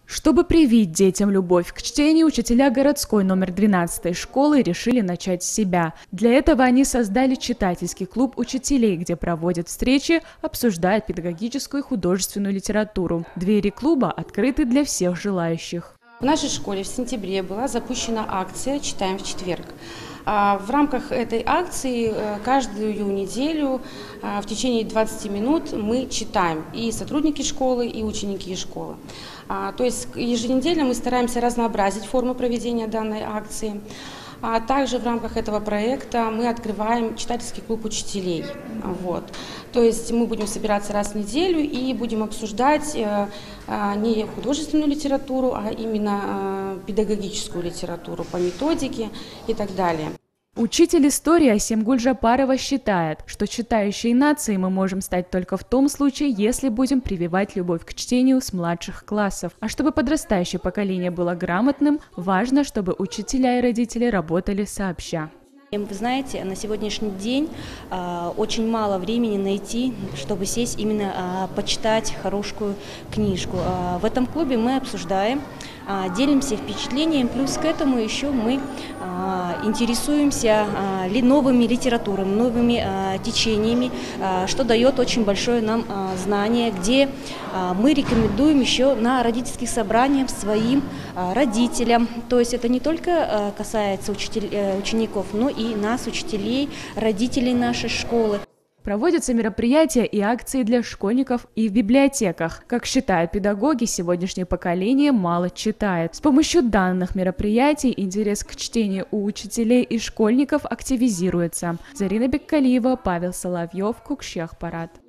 Чтобы привить детям любовь к чтению, учителя городской номер 12 школы решили начать с себя. Для этого они создали читательский клуб учителей, где проводят встречи, обсуждают педагогическую и художественную литературу. Двери клуба открыты для всех желающих. В нашей школе в сентябре была запущена акция «Читаем в четверг». В рамках этой акции каждую неделю в течение 20 минут мы читаем, и сотрудники школы, и ученики школы. То есть еженедельно мы стараемся разнообразить форму проведения данной акции. А также в рамках этого проекта мы открываем читательский клуб учителей. То есть мы будем собираться раз в неделю и будем обсуждать не художественную литературу, а именно педагогическую литературу по методике и так далее. Учитель истории Асемгуль Жапарова считает, что читающей нацией мы можем стать только в том случае, если будем прививать любовь к чтению с младших классов. А чтобы подрастающее поколение было грамотным, важно, чтобы учителя и родители работали сообща. Вы знаете, на сегодняшний день очень мало времени найти, чтобы сесть именно почитать хорошую книжку. В этом клубе мы обсуждаем, делимся впечатлениями, плюс к этому еще мы интересуемся новыми литературами, новыми течениями, что дает очень большое нам знание, где мы рекомендуем еще на родительских собраниях своим родителям. То есть это не только касается учеников, но и нас, учителей, родителей нашей школы. Проводятся мероприятия и акции для школьников и в библиотеках. Как считают педагоги, сегодняшнее поколение мало читает. С помощью данных мероприятий интерес к чтению у учителей и школьников активизируется. Зарина Беккалиева, Павел Соловьев, Кукшехпарат.